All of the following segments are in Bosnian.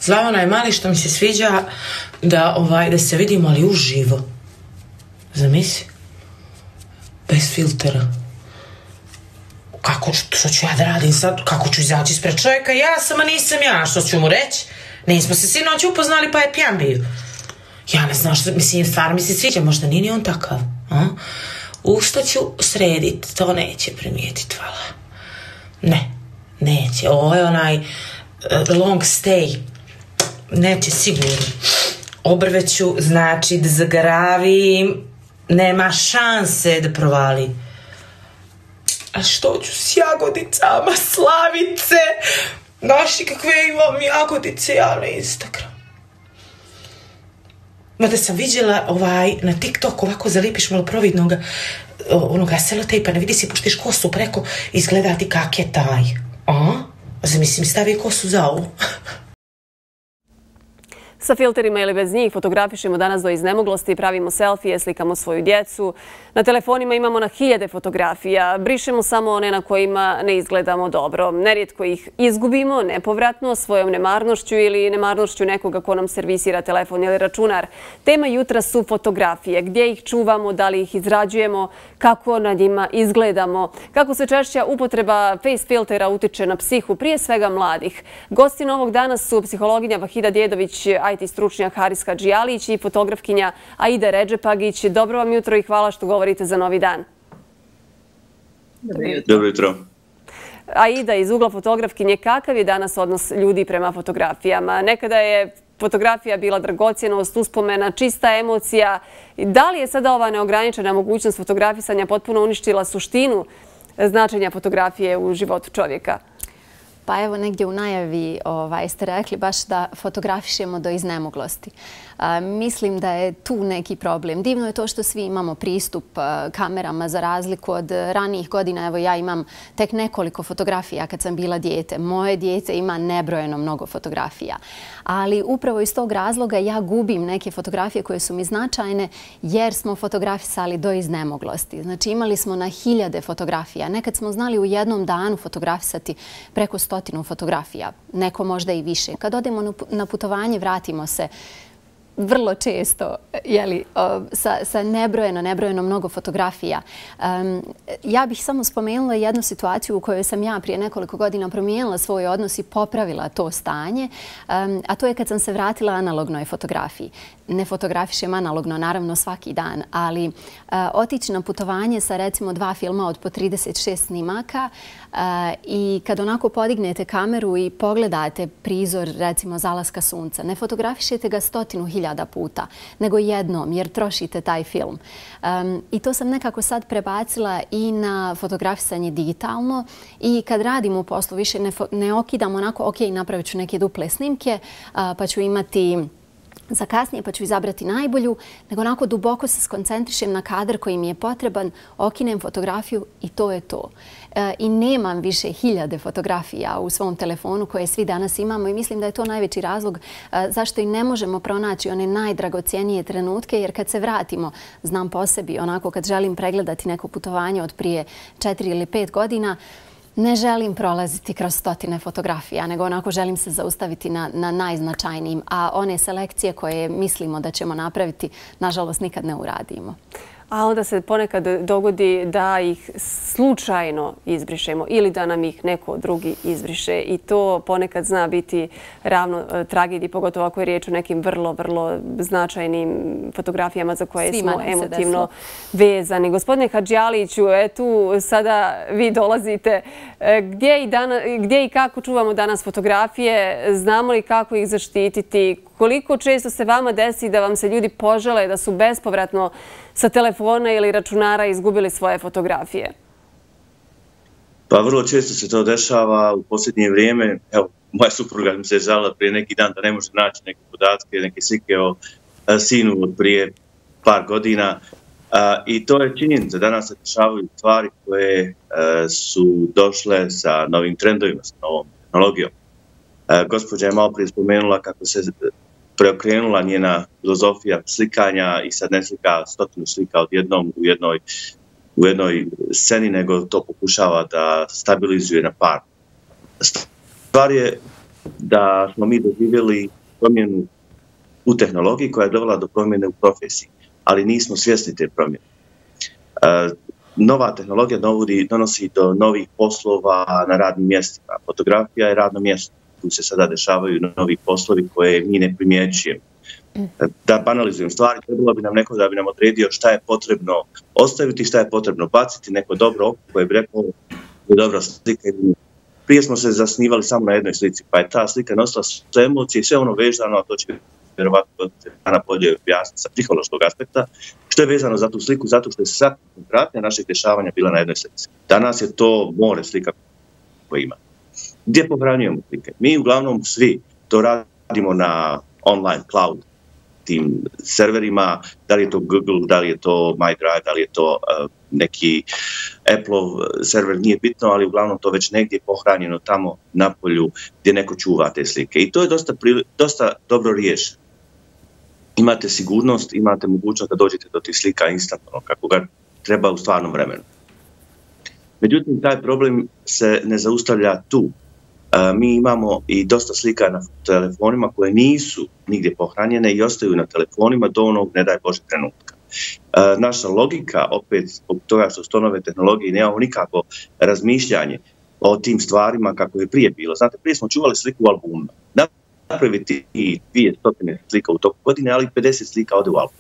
Zvao onaj mali što mi se sviđa da se vidimo, ali uživo. Zamisli? Bez filtera. Što ću ja da radim sad? Kako ću izaći ispred čovjeka? Ja sam, a nisam ja. Što ću mu reći? Nismo se sinoć upoznali pa je pijan bio. Ja ne znam što, mislim, stvarno mi se sviđa, možda nije ni on takav. Usta ću srediti, to neće primijetiti, hvala. Ne, neće. Ovo je onaj long stay. Neće sigurno. Obrve ću, znači da zagravim, nema šanse da provali. A što ću s jagodicama, Slavice? Znaš kakve imam jagodice ja na Instagram. Mada sam vidjela na TikToku, ovako zalipiš malo providnoga onoga selotejpa, ne vidi si, puštiš kosu preko, izgleda ti kak je taj. Zamislim, stavi kosu za ovu. Sa filterima ili bez njih fotografišemo danas do iznemoglosti, pravimo selfije, slikamo svoju djecu. Na telefonima imamo na hiljade fotografija. Brišemo samo one na kojima ne izgledamo dobro. Nerijetko ih izgubimo nepovratno svojom nemarnošću ili nemarnošću nekoga ko nam servisira telefon ili računar. Tema jutra su fotografije. Gdje ih čuvamo, da li ih izrađujemo, kako na njima izgledamo, kako se češća upotreba face filtera utiče na psihu, prije svega mladih. Gosti ovog dana su psihologinja Vahida Djedović, IT stručnjak Haris Hadžijalić i fotografkinja Aida Redžepagić. Dobro vam jutro i hvala što govorite za Novi dan. Dobro jutro. Aida, iz ugla fotografkinje, kakav je danas odnos ljudi prema fotografijama? Nekada je fotografija bila dragocjenost, uspomena, čista emocija. Da li je sada ova neograničena mogućnost fotografisanja potpuno uništila suštinu značenja fotografije u životu čovjeka? Pa evo, negdje u najavi ste rekli baš da fotografišemo do iznemoglosti. Mislim da je tu neki problem. Divno je to što svi imamo pristup kamerama za razliku od ranijih godina. Evo, ja imam tek nekoliko fotografija kad sam bila dijete. Moje dijete ima nebrojeno mnogo fotografija. Ali upravo iz tog razloga ja gubim neke fotografije koje su mi značajne jer smo fotografisali do iznemoglosti. Znači, imali smo na hiljade fotografija. Nekad smo znali u jednom danu fotografisati preko 100 fotografija. Neko možda i više. Kad odemo na putovanje, vratimo se vrlo često sa nebrojeno mnogo fotografija. Ja bih samo spomenula jednu situaciju u kojoj sam ja prije nekoliko godina promijenila svoj odnos i popravila to stanje, a to je kad sam se vratila analognoj fotografiji. Ne fotografišem analogno, naravno, svaki dan, ali otići na putovanje sa recimo 2 filma od po 36 snimaka i kad onako podignete kameru i pogledate prizor recimo zalaska sunca, ne fotografišete ga 100.000 puta, nego jednom jer trošite taj film. I to sam nekako sad prebacila i na fotografisanje digitalno i kad radim u poslu više ne okidam onako, ok, napravit ću neke duple snimke pa ću imati za kasnije pa ću izabrati najbolju, nego onako duboko se skoncentrišem na kadar koji mi je potreban, okinem fotografiju i to je to. I nemam više hiljade fotografija u svom telefonu koje svi danas imamo i mislim da je to najveći razlog zašto i ne možemo pronaći one najdragocijenije trenutke, jer kad se vratimo, znam po sebi, onako kad želim pregledati neko putovanje od prije 4 ili 5 godina, ne želim prolaziti kroz 100 fotografija, nego onako želim se zaustaviti na najznačajnijim, a one selekcije koje mislimo da ćemo napraviti, nažalost, nikad ne uradimo. A onda se ponekad dogodi da ih slučajno izbrišemo ili da nam ih neko drugi izbriše i to ponekad zna biti ravno tragediji, pogotovo ako je riječ o nekim vrlo značajnim fotografijama za koje smo emotivno vezani. Gospodine Hadžijaliću, tu sada vi dolazite. Gdje i kako čuvamo danas fotografije? Znamo li kako ih zaštititi? Koliko često se vama desi da vam se ljudi požele da su bespovratno sa telefona ili računara izgubili svoje fotografije? Pa vrlo često se to dešava u posljednje vrijeme. Evo, moja supruga mi se žalila prije neki dan da ne može naći neke podatke, neke slike o sinu od prije par godina. I to je činjenica. Danas se dešavaju stvari koje su došle sa novim trendovima, sa novom tehnologijom. Gospođa je malo prije spomenula kako se preokrenula njena filozofija slikanja i sad ne slika 100 slika odjednom u jednoj sceni, nego to pokušava da stabilizuje na par. Stvar je da smo mi doživjeli promjenu u tehnologiji koja je dovela do promjene u profesiji, ali nismo svjesni te promjene. Nova tehnologija donosi do novih poslova na radnim mjestima. Fotografija je radno mjesto. Tu se sada dešavaju novi poslovi koje mi ne primjećujemo. Da banalizujem stvari, trebalo bi nam neko da bi nam odredio šta je potrebno ostaviti, šta je potrebno baciti, neko dobro oko koje bi rekao je dobra slika. Prije smo se zasnivali samo na jednoj slici, pa je ta slika nosila sve emocije i sve ono vezano, a to će vjerovatno Ana bolje objasniti sa psihološkog aspekta, što je vezano za tu sliku, zato što je sva koncentracija našeg dešavanja bila na jednoj slici. Danas je to more slika koje ima. Gdje pohranjujemo slike? Mi uglavnom svi to radimo na online cloud tim serverima, da li je to Google, da li je to MyDrive, da li je to neki Apple-ov server, nije bitno, ali uglavnom to već negdje pohranjeno tamo na polju gdje neko čuva te slike. I to je dosta dobro riješeno. Imate sigurnost, imate mogućnost da dođete do tih slika instantno, kako ga treba u stvarnom vremenu. Međutim, taj problem se ne zaustavlja tu. Mi imamo i dosta slika na telefonima koje nisu nigdje pohranjene i ostaju na telefonima do onog, ne daj Bože, trenutka. Naša logika, opet zbog toga što su to nove tehnologije, nemamo nikako razmišljanje o tim stvarima kako je prije bilo. Znate, prije smo čuvali sliku u albumima. Napraviti i 200 slika u toku godine, ali 50 slika ode u album.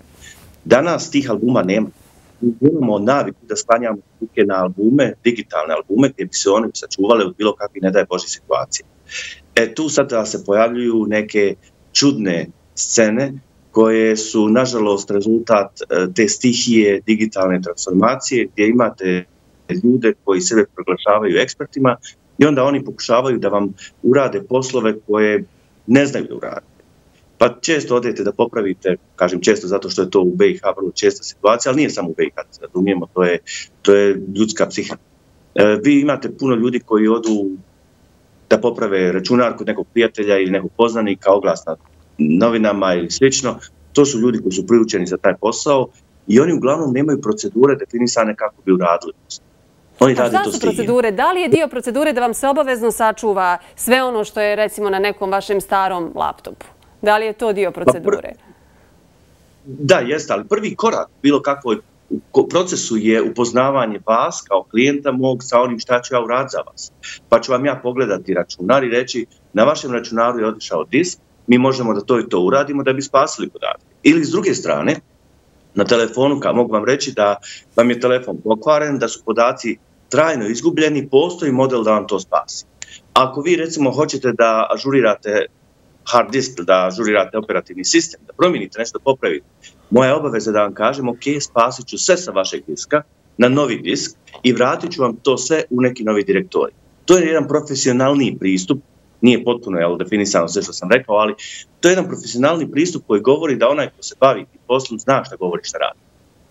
Danas tih albuma nema. Mi imamo naviku da sklanjamo slike na albume, digitalne albume, gdje bi se one sačuvale od bilo kakvih, ne daj Bože, situacije. Tu sada se pojavljuju neke čudne scene koje su, nažalost, rezultat te stihije digitalne transformacije, gdje imate ljude koji sebe proglašavaju ekspertima i onda oni pokušavaju da vam urade poslove koje ne znaju da urade. Pa često odete da popravite, kažem često zato što je to u BiH vrlo česta situacija, ali nije samo u BiH, da se razumijemo, to je ljudska psiha. Vi imate puno ljudi koji odu da poprave računar kod nekog prijatelja ili nekog poznanika, oglas na novinama ili slično. To su ljudi koji su priučeni za taj posao i oni uglavnom nemaju procedure definisane kako bi uradili. A šta su procedure? Da li je dio procedure da vam se obavezno sačuva sve ono što je recimo na nekom vašem starom laptopu? Da li je to dio procedure? Da, jeste, ali prvi korak bilo kakvoj procesu je upoznavanje vas kao klijenta mog sa onim šta ću ja uraditi za vas. Pa ću vam ja pogledati računar i reći na vašem računaru je otišao disk, mi možemo da to i to uradimo da bi spasili podatke. Ili s druge strane, na telefonu mogu vam reći da vam je telefon pokvaren, da su podaci trajno izgubljeni, postoji model da vam to spasi. Ako vi recimo hoćete da ažurirate hard disk, da ažurirate operativni sistem, da promijenite nešto, popravite, moja obaveza da vam kažem, ok, spasit ću sve sa vašeg diska na novi disk i vratit ću vam to sve u neki novi direktorij. To je jedan profesionalniji pristup, nije potpuno definisano sve što sam rekao, ali to je jedan profesionalni pristup koji govori da onaj ko se bavi poslom zna šta govori, šta radi.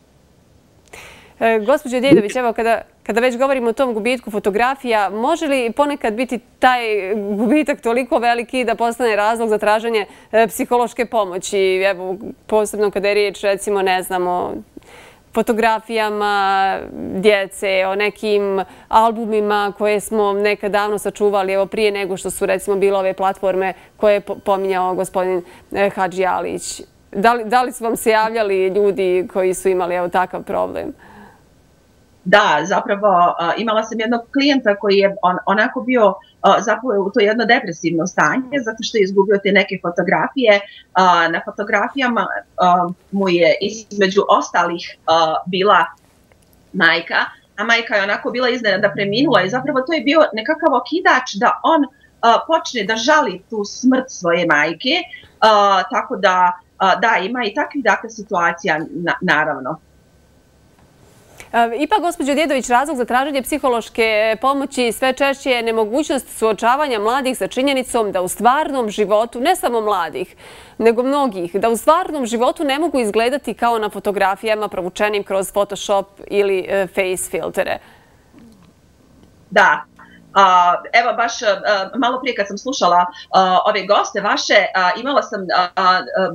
Gospođo Djedović, evo kada već govorimo o tom gubitku fotografija, može li ponekad biti taj gubitak toliko veliki da postane razlog za traženje psihološke pomoći? Evo, posebno kada je riječ, recimo, ne znamo, fotografijama djece, o nekim albumima koje smo nekad davno sačuvali, evo prije nego što su recimo bile ove platforme koje je pominjao gospodin Hadži Alić. Da li su vam se javljali ljudi koji su imali takav problem? Da, zapravo imala sam jednog klijenta koji je onako bio zapravo u to jedno depresivno stanje zato što je izgubio te neke fotografije. Na fotografijama mu je između ostalih bila majka, a majka je onako bila iznenada preminula i zapravo to je bio nekakav okidač da on počne da žali tu smrt svoje majke, tako da ima i takvih situacija naravno. Ipak, gospođo Djedović, razlog za traženje psihološke pomoći sve češće je nemogućnost suočavanja mladih sa činjenicom da u stvarnom životu, ne samo mladih, nego mnogih, da u stvarnom životu ne mogu izgledati kao na fotografijama provučenim kroz Photoshop ili face filtere. Da. Evo baš malo prije kad sam slušala ove goste vaše, imala sam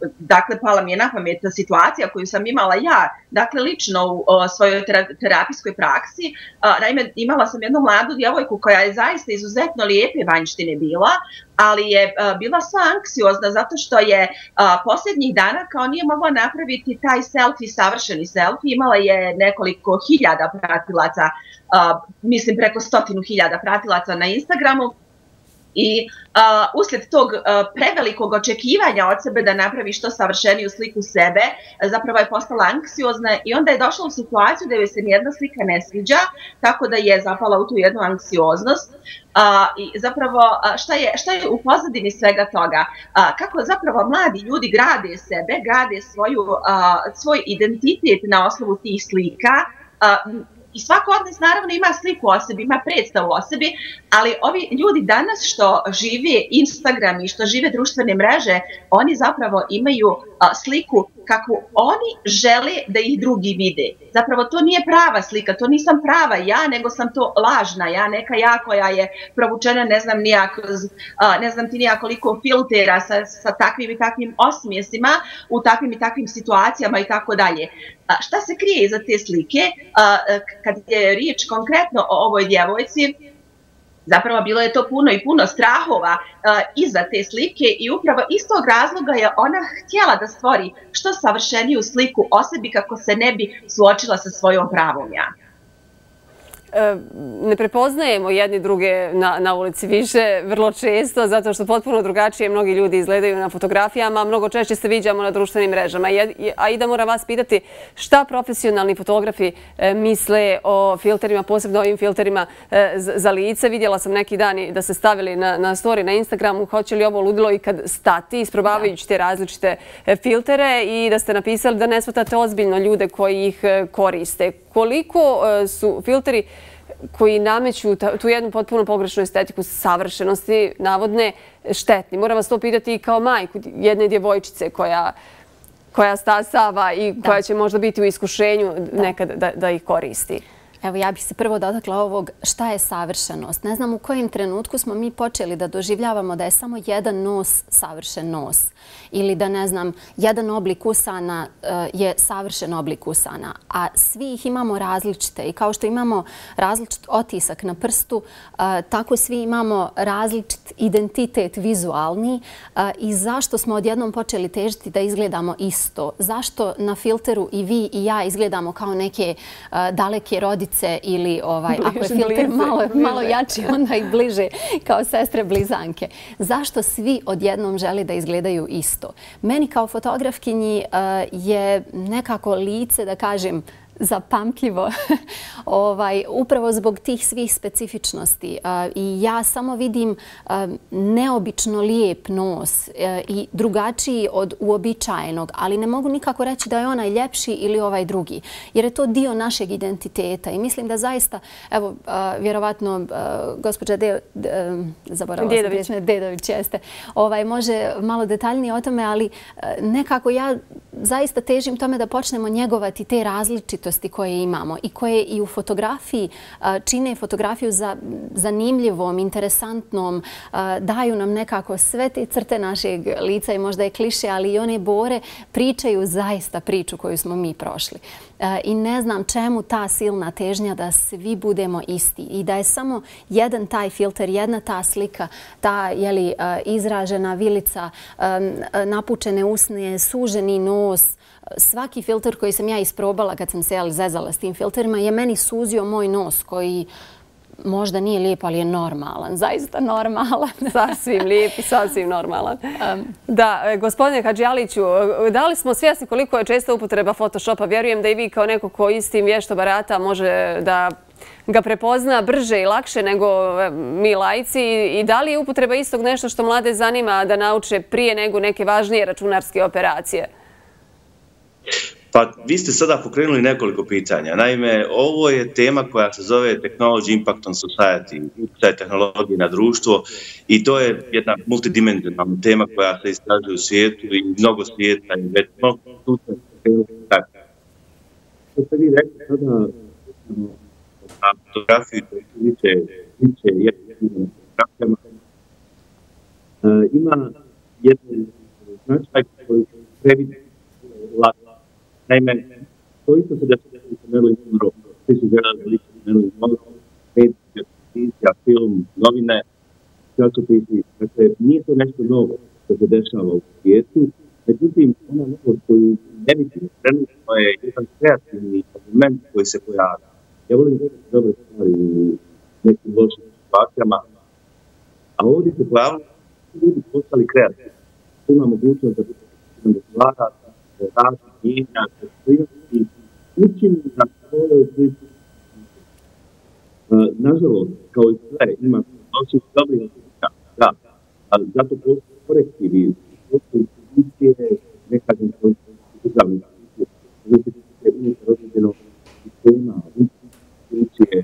dakle, pala mi je na pamet situacija koju sam imala ja, dakle, lično u svojoj terapijskoj praksi. Naime, imala sam jednu mladu djevojku koja je zaista izuzetno lijepe vanjštine bila, ali je bila sva anksiozna zato što je posljednjih dana kao nije mogla napraviti taj selfie, savršeni selfie, imala je nekoliko hiljada pratilaca, mislim preko 100.000 pratilaca na Instagramu. I uslijed tog prevelikog očekivanja od sebe da napravi što savršeniju sliku sebe, zapravo je postala anksiozna i onda je došla u situaciju da joj se nijedna slika ne sviđa, tako da je zapala u tu jednu anksioznost. I zapravo šta je u pozadini svega toga? Kako zapravo mladi ljudi grade sebe, grade svoj identitet na osnovu tih slika. I svako od nas naravno ima sliku o sebi, ima predstavu o sebi, ali ovi ljudi danas što žive Instagram i što žive društvene mreže, oni zapravo imaju sliku kako oni žele da ih drugi vide. Zapravo to nije prava slika, to nisam prava ja, nego sam to lažna ja, neka ja koja je provučena ne znam ti nija koliko filtera sa takvim i takvim osmijesima, u takvim i takvim situacijama i tako dalje. Šta se krije iza te slike? Kad je riječ konkretno o ovoj djevojci, zapravo bilo je to puno i puno strahova iza te slike i upravo iz tog razloga je ona htjela da stvori što savršeniju sliku o sebi kako se ne bi suočila sa svojom pravom ja. Ne prepoznajemo jedni druge na ulici više, vrlo često, zato što potpuno drugačije mnogi ljudi izgledaju na fotografijama, mnogo češće se viđamo na društvenim mrežama. A i da moram vas pitati šta profesionalni fotografi misle o filterima, posebno ovim filterima za lice. Vidjela sam neki dan da se stavili na story na Instagramu, hoće li ovo ludilo i kad stati, isprobavajući te različite filtere i da ste napisali da ne shvatate ozbiljno ljude koji ih koriste. Koliko su filteri koji nameću tu jednu potpuno pogrešnu estetiku savršenosti, navodne, štetni? Moram vas to pitati i kao majku jedne djevojčice koja stasava i koja će možda biti u iskušenju nekad da ih koristi. Evo, ja bih se prvo dotakla ovog šta je savršenost. Ne znam u kojem trenutku smo mi počeli da doživljavamo da je samo jedan nos savršen nos. Ili da, ne znam, jedan oblik usana je savršen oblik usana. A svi ih imamo različite. I kao što imamo različit otisak na prstu, tako svi imamo različit identitet vizualni. I zašto smo odjednom počeli težiti da izgledamo isto? Zašto na filteru i vi i ja izgledamo kao neke daleke rodice ili ako je filter malo jači, onda i bliže kao sestre blizanke. Zašto svi odjednom žele da izgledaju isto? Meni kao fotografkinji je nekako lice, da kažem, zapamtljivo, upravo zbog tih svih specifičnosti. I ja samo vidim neobično lijep nos i drugačiji od uobičajenog, ali ne mogu nikako reći da je onaj ljepši ili ovaj drugi, jer je to dio našeg identiteta. I mislim da zaista, evo, vjerovatno, gospođa Dedović jeste, može malo detaljnije o tome, ali nekako ja zaista težim tome da počnemo njegovati te različitosti koje imamo i koje i u fotografiji čine fotografiju zanimljivom, interesantnom, daju nam nekako sve te crte našeg lica i možda je kliše, ali i one bore pričaju zaista priču koju smo mi prošli. I ne znam čemu ta silna težnja da svi budemo isti i da je samo jedan taj filter, jedna ta slika, ta izražena vilica, napučene usne, suženi nos. Svaki filter koji sam ja isprobala kad sam se zezala s tim filterima je meni suzio moj nos koji možda nije lijep, ali je normalan, zaista normalan. Sasvim lijep i sasvim normalan. Da, gospodine Hadžialiću, da li smo svjesni koliko je česta upotreba Photoshopa? Vjerujem da i vi kao neko ko istim vješto barata može da ga prepozna brže i lakše nego mi laici. I da li je upotreba istog nešto što mlade zanima da nauče prije nego neke važnije računarske operacije? Pa vi ste sada pokrenuli nekoliko pitanja. Naime, ovo je tema koja se zove Technology Impact on Society, utjecaj tehnologije na društvo i to je jedna multidimenzionalna tema koja se istražuje u svijetu i mnogo svijeta i već mnogo slučaja. Što ste vi rekli sada na fotografiji više jednim fotografijama ima jedan značaj koji previditi. Naime, to isto se dešava u Marilyn Monroe. Svi su gledali velike Marilyn Monroe, medijska televizija, film, novine, časopisi. Dakle, nije to nešto novo što se dešava u svijetu. Međutim, ona novost koju ne vidim trenutno je jedan kreativni argument koji se pojavlja. Ja volim gledati dobre stvari u nekim lošim situacijama, a ovdje se pojavlja ljudi postali kreativni. Ima mogućnost da bude stvara, da radi, mijenja, da prijatelji, učini na svoje pristup. Nažalost, kao i sve, ima loših dobrih da, ali zato postoji korektivi, postoji institucije, ne kažem koji su državni institucije, unutar određenog sistema, institucije,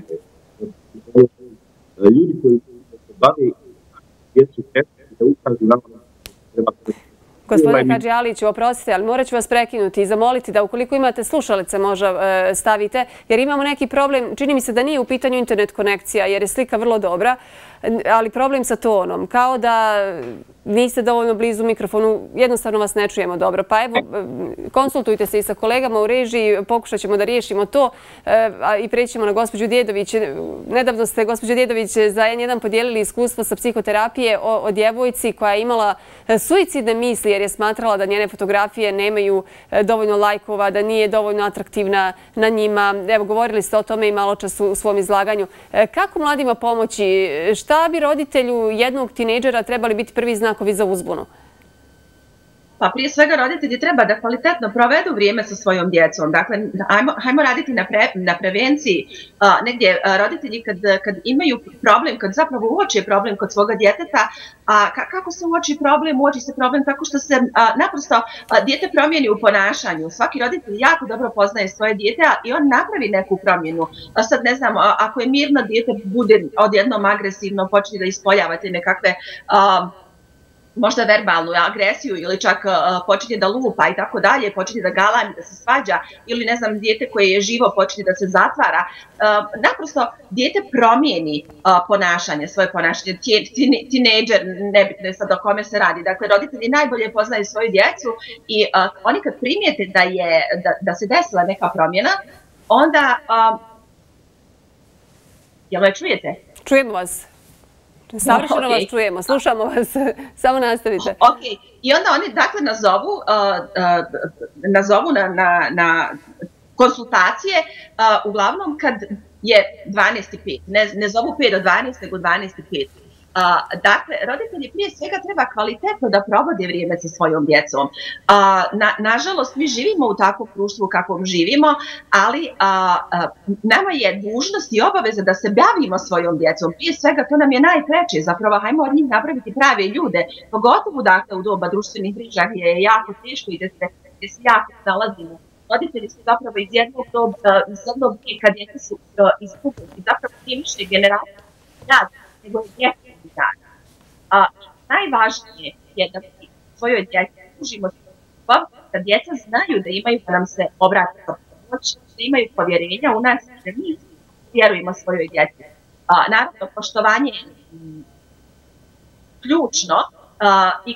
ljudi koji se bave jesu kreativni da ukažu na ono treba. Gospodine Hadžialiću, oprostite, ali morat ću vas prekinuti i zamoliti da ukoliko imate slušalice možda stavite, jer imamo neki problem, čini mi se da nije u pitanju internet konekcija, jer je slika vrlo dobra, ali problem sa tonom, kao da niste dovoljno blizu mikrofonu, jednostavno vas ne čujemo dobro. Pa evo, konsultujte se i sa kolegama u režiji, pokušat ćemo da riješimo to i prećemo na gospođu Djedović. Nedavno ste, gospođo Djedović, za N1 podijelili iskustvo sa psihoterapije o djevojci koja je imala suicidne misli jer je smatrala da njene fotografije nemaju dovoljno lajkova, da nije dovoljno atraktivna na njima. Evo, govorili ste o tome i malo čas u svom izlaganju. Kako mladima pomoći? Šta bi roditelju jednog tinejdžera trebali biti prvi znakovi za uzbunu? Pa prije svega roditelji treba da kvalitetno provedu vrijeme sa svojom djecom. Dakle, hajmo raditi na prevenciji. Negdje roditelji kad imaju problem, kad zapravo uoče problem kod svoga djeteta, kako se uoči problem? Uoči se problem tako što se naprosto dijete promijeni u ponašanju. Svaki roditelj jako dobro poznaje svoje dijete i on napravi neku promjenu. Sad ne znam, ako je mirno, dijete bude odjednom agresivno, počne da ispoljavate nekakve možda verbalnu agresiju ili čak počinje da lupa i tako dalje, počinje da galami, da se svađa ili ne znam, dijete koje je živo počinje da se zatvara. Naprosto, dijete promijeni ponašanje, svoje ponašanje. Tinejdžer, nebitno je sad o kome se radi. Dakle, roditelji najbolje poznaju svoju djecu i oni kad primijete da se desila neka promjena, onda... Jel me čujete? Čujemo vas. Savršeno vas čujemo, slušamo vas, samo nastavite. Ok, i onda oni dakle nazovu na konsultacije, uglavnom kad je 12:05, ne zovu 5 do 12, nego 12:05. Dakle, roditelji prije svega treba kvalitetno da provode vrijeme sa svojom djecom. Nažalost, mi živimo u takvom društvu kakvom živimo, ali nama je dužnost i obaveza da se bavimo svojom djecom. Prije svega, to nam je najpreče. Zapravo, hajmo od njih napraviti prave ljude. Pogotovo dakle u doba društvenih mreža je jako teško i gdje se jako nalazimo. Roditelji su zapravo iz jednog vijeka djeca su izgubili. Zapravo nije više generacija nego je djeca. Najvažnije je da svojoj djeci pružimo ljubav, da djeca znaju da imaju da nam se obrati pomoć, da imaju povjerenja u nas, da mi vjerujemo svojoj djeci. Naravno, poštovanje je ključno i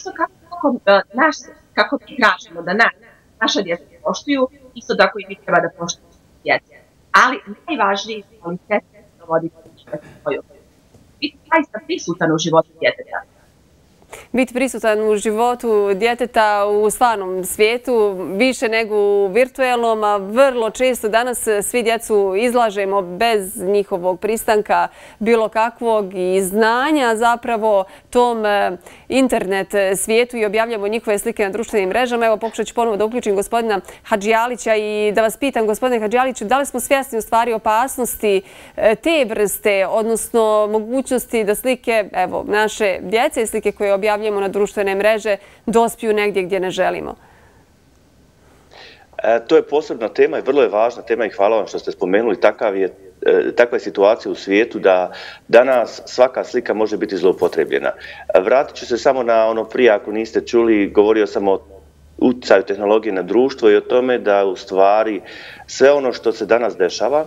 kako mi tražimo da naša djeca poštuju, isto tako i mi treba da poštuju djece. Ali najvažnije je kvalitetno provoditi svoju biti zaista prisutan u životu djeteta. Biti prisutan u životu djeteta u stvarnom svijetu, više nego u virtuelnom, a vrlo često danas svi djecu izlažemo bez njihovog pristanka bilo kakvog i znanja zapravo tom internet svijetu i objavljamo njihove slike na društvenim mrežama. Evo, pokušat ću ponovo da uključim gospodina Hadžialića i da vas pitam, gospodine Hadžialiću, da li smo svjesni u stvari opasnosti te vrste, odnosno mogućnosti da slike, evo, naše djece i slike koje objavljamo na društvene mreže dospiju negdje gdje ne želimo? To je posebna tema i vrlo je važna tema i hvala vam što ste spomenuli. Takva je situacija u svijetu da danas svaka slika može biti zloupotrebljena. Vratit ću se samo na ono prije, ako niste čuli, govorio sam o utjecaju tehnologije na društvo i o tome da u stvari sve ono što se danas dešava,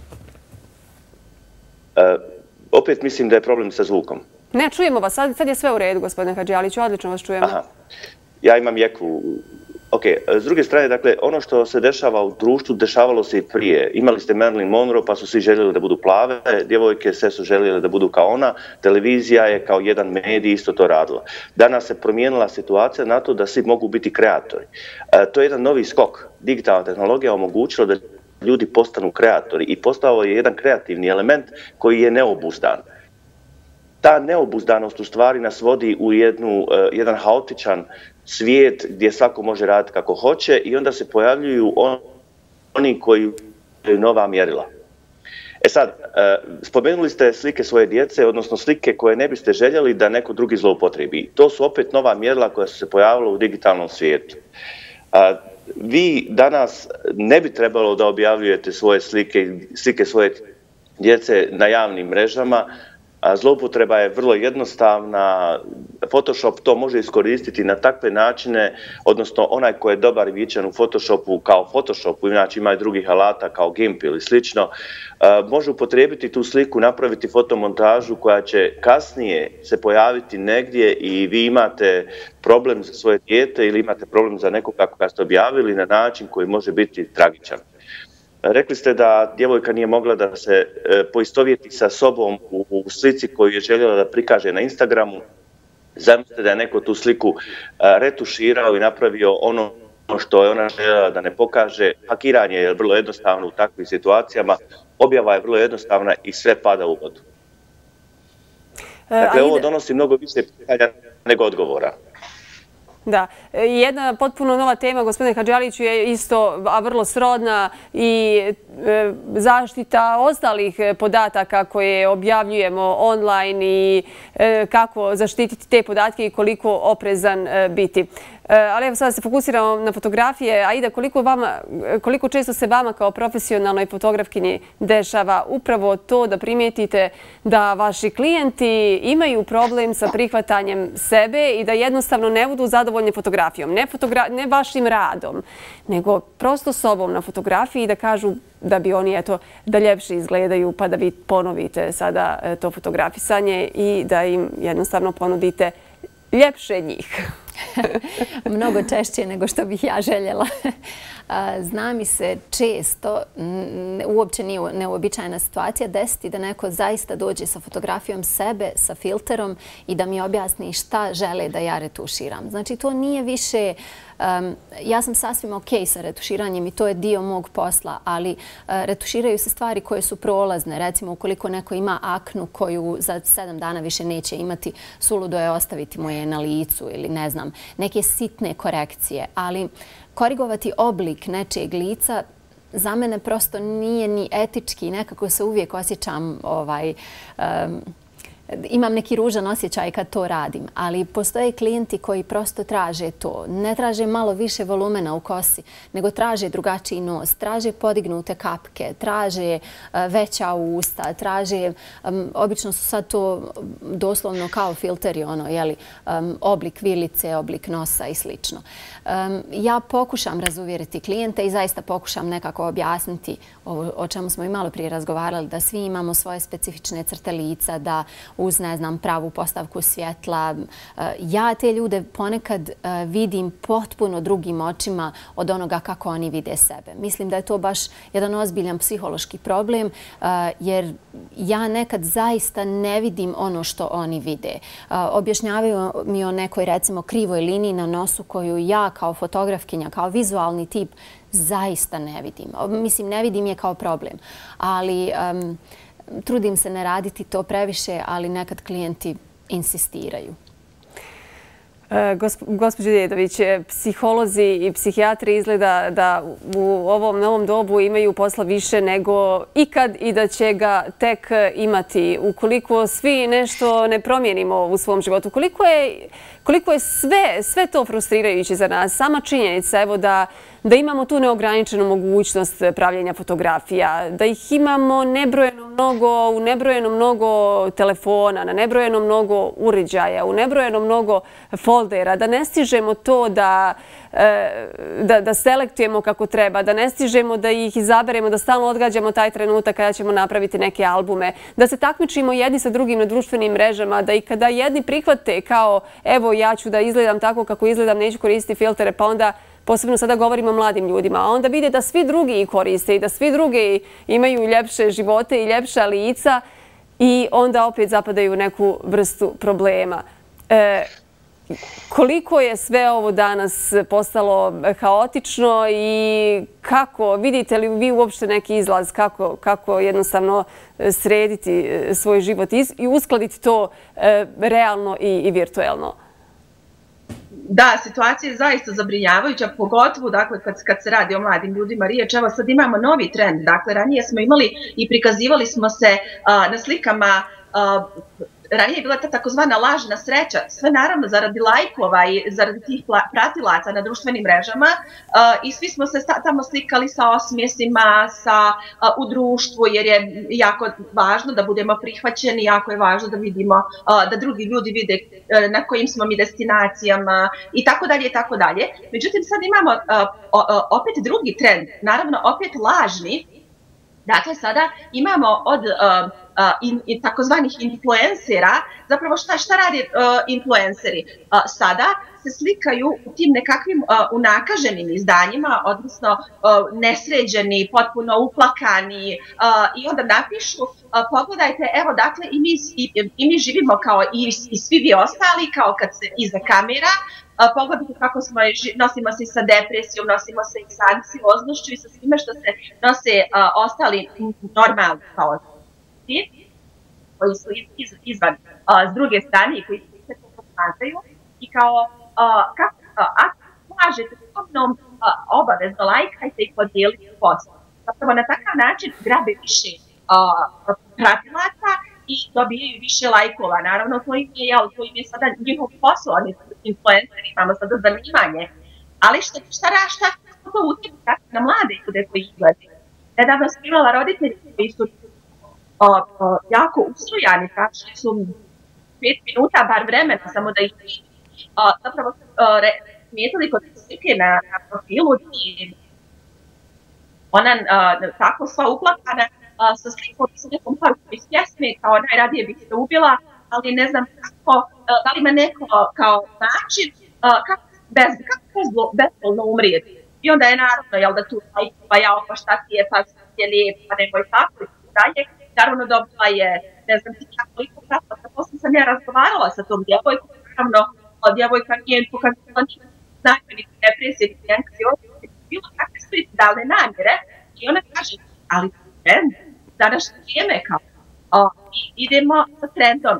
opet mislim da je problem sa zvukom. Ne, čujemo vas. Sad je sve u redu, gospodine Hadžialiću. Odlično vas čujemo. ja imam jeku. Ok, s druge strane, dakle, ono što se dešava u društvu, dešavalo se i prije. Imali ste Marilyn Monroe, pa su svi željeli da budu plave, djevojke sve su željeli da budu kao ona, televizija je kao jedan medij isto to radila. Danas se promijenila situacija na to da svi mogu biti kreatori. To je jedan novi skok. Digitalna tehnologija omogućila da ljudi postanu kreatori i postao je jedan kreativni element koji je neobuzdan. Ta neobuzdanost u stvari nas vodi u jedan haotičan svijet gdje svako može raditi kako hoće i onda se pojavljuju oni koji imaju nova mjerila. E sad, spomenuli ste slike svoje djece, odnosno slike koje ne biste željeli da neko drugi zloupotrebi. To su opet nova mjerila koja su se pojavila u digitalnom svijetu. Vi danas ne bi trebalo da objavljujete svoje slike svoje djece na javnim mrežama. Zloupotreba je vrlo jednostavna. Photoshop to može iskoristiti na takve načine, odnosno onaj ko je dobar i vičan u Photoshopu kao Photoshopu, inače ima i drugih alata kao GIMP ili slično, može upotrijebiti tu sliku, napraviti fotomontažu koja će kasnije se pojaviti negdje i vi imate problem za svoje dijete ili imate problem za nekoga koga ste objavili na način koji može biti tragičan. Rekli ste da djevojka nije mogla da se poistovjeti sa sobom u slici koju je željela da prikaže na Instagramu. Zamislite da je neko tu sliku retuširao i napravio ono što je ona željela da ne pokaže. Hakiranje je vrlo jednostavno u takvim situacijama, objava je vrlo jednostavna i sve pada u vodu. Dakle, ovo donosi mnogo više pitanja nego odgovora. Da, jedna potpuno nova tema, gospodine Hadžialiću, je isto, a vrlo srodna, i zaštita ostalih podataka koje objavljujemo online i kako zaštititi te podatke i koliko oprezan biti. Ali evo sada se fokusiramo na fotografije. Aida, koliko često se vama kao profesionalnoj fotografkinji dešava upravo to da primijetite da vaši klijenti imaju problem sa prihvatanjem sebe i da jednostavno ne budu zadovoljni fotografijom, ne vašim radom, nego prosto sobom na fotografiji i da kažu da bi oni, eto, da ljepše izgledaju, pa da vi ponovite sada to fotografisanje i da im jednostavno ponudite ljepše njih. Mnogo češće nego što bih ja željela. Zna mi se često, uopće nije neuobičajena situacija, desiti da neko zaista dođe sa fotografijom sebe, sa filterom i da mi objasni šta žele da ja retuširam. Znači, to nije više... Ja sam sasvim ok sa retuširanjem i to je dio mog posla, ali retuširaju se stvari koje su prolazne. Recimo, ukoliko neko ima aknu koju za 7 dana više neće imati, suludo je ostaviti mu je na licu ili ne znam, neke sitne korekcije. Ali korigovati oblik nečijeg lica za mene prosto nije ni etički. Nekako se uvijek osjećam imam neki ružan osjećaj kad to radim, ali postoje klijenti koji prosto traže to. Ne traže malo više volumena u kosi, nego traže drugačiji nos, traže podignute kapke, traže veća usta, traže, obično su sad to doslovno kao filteri, oblik vilice, oblik nosa i slično. Ja pokušam razuvjeriti klijente i zaista pokušam nekako objasniti ovo o čemu smo i malo prije razgovarali, da svi imamo svoje specifične crte lica, da uz, ne znam, pravu postavku svjetla. Ja te ljude ponekad vidim potpuno drugim očima od onoga kako oni vide sebe. Mislim da je to baš jedan ozbiljan psihološki problem, jer ja nekad zaista ne vidim ono što oni vide. Objašnjavaju mi o nekoj, recimo, krivoj liniji na nosu koju ja kao fotografkinja, kao vizualni tip, zaista ne vidim. Mislim, ne vidim je kao problem, ali trudim se ne raditi to previše, ali nekad klijenti insistiraju. Gospođo Djedović, psiholozi i psihijatri izgleda da u ovom novom dobu imaju posla više nego ikad i da će ga tek imati. Ukoliko svi nešto ne promijenimo u svom životu, koliko je sve to frustrirajuće za nas. Sama činjenica, evo, da imamo tu neograničenu mogućnost pravljenja fotografija, da ih imamo nebrojeno u nebrojeno mnogo telefona, na nebrojeno mnogo uređaja, u nebrojeno mnogo foldera, da ne stižemo to da selektujemo kako treba, da ne stižemo da ih izaberemo, da stalno odgađamo taj trenutak kada ćemo napraviti neke albume, da se takmičimo jedni sa drugim na društvenim mrežama, da i kada jedni prihvate kao evo ja ću da izgledam tako kako izgledam, neću koristiti filtere, pa onda posebno sada govorimo o mladim ljudima, a onda vide da svi drugi ih koriste i da svi drugi imaju ljepše živote i ljepša lica i onda opet zapadaju u neku vrstu problema. Koliko je sve ovo danas postalo haotično i kako, vidite li vi uopšte neki izlaz, kako jednostavno srediti svoj život i uskladiti to realno i virtuelno? Da, situacija je zaista zabrinjavajuća, pogotovo dakle, kad se radi o mladim ljudima riječ. Evo sad imamo novi trend, dakle ranije smo imali i prikazivali smo se na slikama, ranije je bila ta takozvana lažna sreća, sve naravno zaradi lajkova i zaradi tih pratilaca na društvenim mrežama i svi smo se tamo slikali sa osmjesima, u društvu jer je jako važno da budemo prihvaćeni, jako je važno da vidimo, da drugi ljudi vide na kojim smo mi destinacijama i tako dalje i tako dalje. Međutim, sad imamo opet drugi trend, naravno opet lažni. Dakle, sada imamo od takozvanih influencera, zapravo šta radi influenceri? Sada se slikaju u tim nekakvim unakaženim izdanjima, odnosno nesređeni, potpuno uplakani i onda napišu, pogledajte, evo dakle i mi živimo kao i svi vi ostali, kao kad se iza kamera, pogledajte kako nosimo se i sa depresijom, nosimo se i sa anksioznošću i sa svime što se nose ostali normalni kao koji su izvan s druge strane i koji se posmatraju i kao ako slažete uglavnom obavezno lajkajte i podijelite post. Zapravo na takav način grabe više pratilaca i dobijaju više lajkova. Naravno, to im je sada njihov posao, oni su influenceri, imamo sada zanimanje. Ali šta to utječe na mlade ljude koji izgledaju? Nedavno sam imala roditelji koji su jako ustrojani, tražili su 5 minuta, bar vremena, samo da ih zapravo smijetili kod slike na profilu i ona tako sva uplakana sa slikom sa nekom paru iz pjesme, kao najradije bih se ubila, ali ne znam kako, da li ima neko kao način kako bezbolno umrijeti. I onda je naravno, jel da tu pa ja pa šta ti je, pa je lijep, pa nemoj tako i dalje. Naravno dobila je, ne znam ti koliko prata, posle sam ja razgovarala sa tom djevojkom, naravno djevojka nije pokazala značajnih depresije i anksioznosti, bilo kakve suicidalne namjere i ona kaže, ali trend, današnje vrijeme kao, idemo sa trendom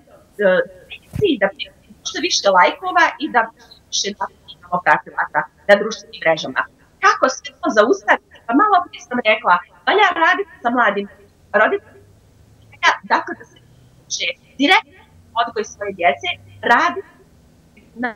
da prikazimo što više lajkova i da više imamo pratilaca na društvenim mrežama. Kako sve to zaustaviti? Pa malo prije sam rekla, valja raditi sa mladim roditeljima, dakle da se uče direktno odgoj svoje djece, raditi na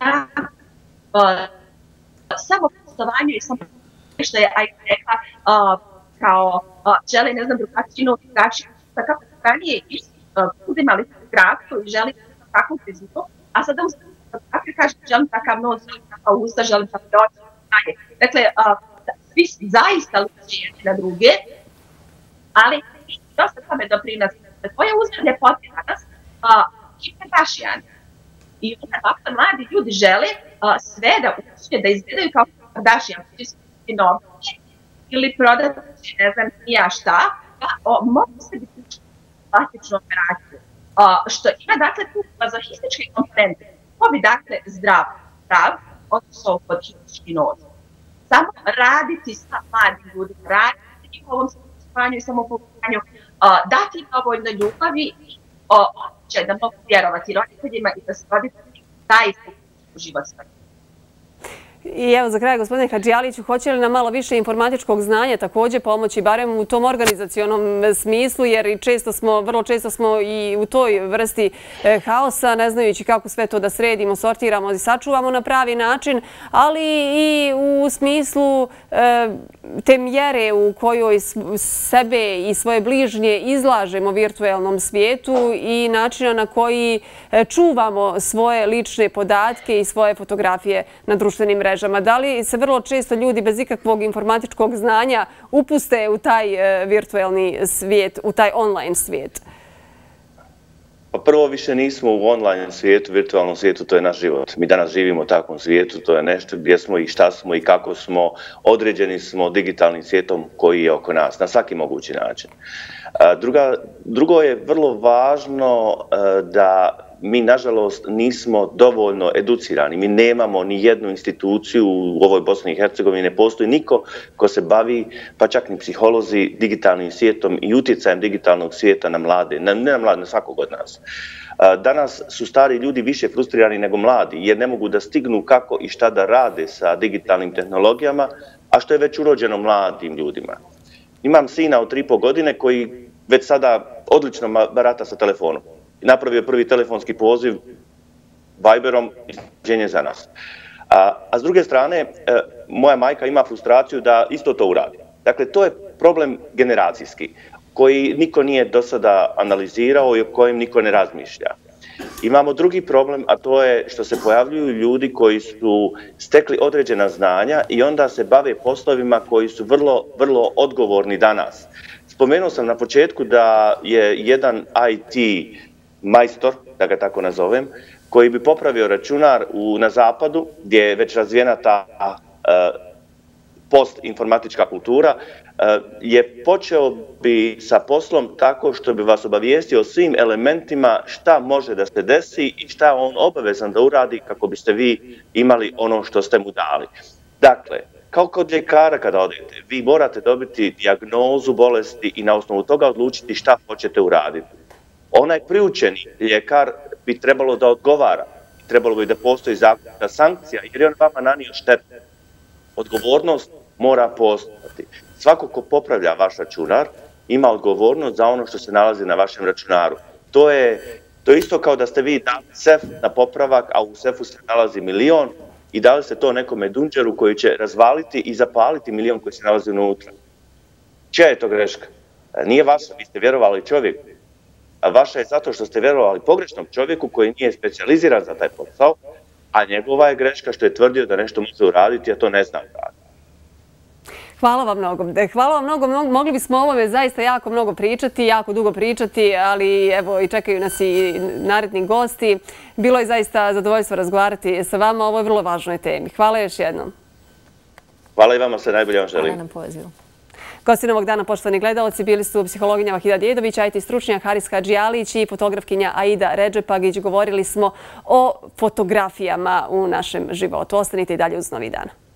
samopoštovanju i što je Ajka rekla, kao žele, ne znam, drugačinu, kako ranije uzimali fotografiju i želi takvu frizuru, a sada uzimali fotografiju i kaže želim takav nos, želim takav usta, želim takav oči, dalje. Dakle, svi zaista liči jedni na druge, ali dosta tome doprinosi. Tvoje uzor ljepote danas, Kim Kardashian. I onda ovakve mladi ljudi žele sve da učine, da izgledaju kao Kardashian, ili prodati, ne znam ja šta, mogu se biti plastičnu operaciju. Što ima dakle tu mazohističke komponente. Ko bi dakle zdrav, otišao pod histički nos. Samo raditi sa mladim ljudima, raditi njihovom samopoštovanju i samopoučanju, dati im dovoljno ljubavi i će da mogu vjerovati roditeljima i da se roditelji zaista u život svoj. I evo za kraj, gospodine Hadžijaliću, hoće li nam malo više informatičkog znanja također pomoći, barem u tom organizacionom smislu, jer vrlo često smo i u toj vrsti haosa, ne znajući kako sve to da sredimo, sortiramo i sačuvamo na pravi način, ali i u smislu te mjere u kojoj sebe i svoje bližnje izlažemo virtuelnom svijetu i načina na koji čuvamo svoje lične podatke i svoje fotografije na društvenim mrežama. Da li se vrlo često ljudi bez ikakvog informatičkog znanja upuste u taj virtuelni svijet, u taj online svijet? Pa prvo, više nismo u online svijetu, virtualnom svijetu, to je naš život. Mi danas živimo u takvom svijetu, to je nešto gdje smo i šta smo i kako smo, određeni smo digitalnim svijetom koji je oko nas, na svaki mogući način. Drugo je vrlo važno da mi, nažalost, nismo dovoljno educirani. Mi nemamo ni jednu instituciju u ovoj Bosni i Hercegovini, ne postoji niko ko se bavi, pa čak ni psiholozi, digitalnim svijetom i utjecajem digitalnog svijeta na mlade, ne na mlade, na svakog od nas. Danas su stari ljudi više frustrirani nego mladi, jer ne mogu da stignu kako i šta da rade sa digitalnim tehnologijama, a što je već urođeno mladim ljudima. Imam sina od 3,5 godine koji već sada odlično barata sa telefonom. Napravio prvi telefonski poziv Viberom, iznenađenje za nas. A s druge strane, moja majka ima frustraciju da isto to uradi. Dakle, to je problem generacijski, koji niko nije do sada analizirao i o kojem niko ne razmišlja. Imamo drugi problem, a to je što se pojavljuju ljudi koji su stekli određena znanja i onda se bave poslovima koji su vrlo, vrlo odgovorni danas. Spomenuo sam na početku da je jedan IT majstor, da ga tako nazovem, koji bi popravio računar na zapadu, gdje je već razvijena ta postinformatička kultura, je počeo bi sa poslom tako što bi vas obavijestio o svim elementima šta može da se desi i šta on obavezan da uradi kako biste vi imali ono što ste mu dali. Dakle, kao kod ljekara kada odete, vi morate dobiti dijagnozu bolesti i na osnovu toga odlučiti šta hoćete uraditi. Onaj priučeni ljekar bi trebalo da odgovara, trebalo bi da postoji zakonita sankcija, jer je on vama nanio štetu. Odgovornost mora postojati. Svako ko popravlja vaš računar ima odgovornost za ono što se nalazi na vašem računaru. To je isto kao da ste vi dali sef na popravak, a u sefu se nalazi 1.000.000 i dali ste to nekome dunđeru koji će razvaliti i zapaliti 1.000.000 koji se nalazi unutra. Čija je to greška? Nije vaša, vi ste vjerovali čovjeku. A vaša je zato što ste vjerovali pogrešnom čovjeku koji nije specijaliziran za taj posao, a njegova je greška što je tvrdio da nešto može uraditi, a to ne zna uraditi. Hvala vam mnogo. Hvala vam mnogo. Mogli bismo o ovome zaista jako mnogo pričati, jako dugo pričati, ali evo i čekaju nas i naredni gosti. Bilo je zaista zadovoljstvo razgovarati sa vama o ovoj vrlo važnoj temi. Hvala još jednom. Hvala i vama, sve najbolje vam želim. Hvala nam pozivu. Gosti Novog dana, poštovani gledalci, bili su psihologinja Vahida Djedović, IT stručnjak Haris Hadžijalić i fotografkinja Aida Redžepagić. Govorili smo o fotografijama u našem životu. Ostanite i dalje uz Novi dan.